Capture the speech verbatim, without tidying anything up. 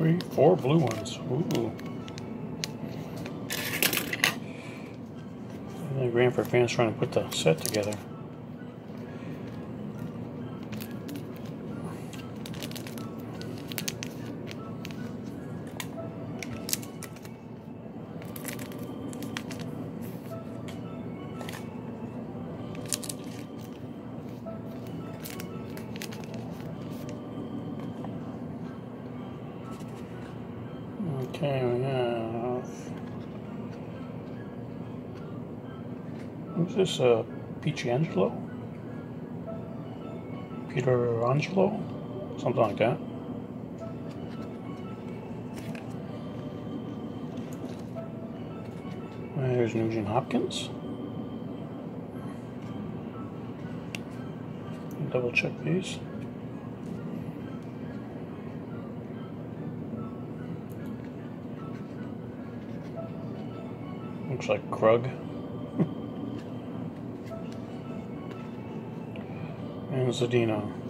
three, four blue ones. Ooh. The Granford fans trying to put the set together. Okay, we have. Who's this? Uh, Pietrangelo? Peter Angelo? Something like that. There's Nugent Hopkins. Double check these. Looks like Krug. And Zadina.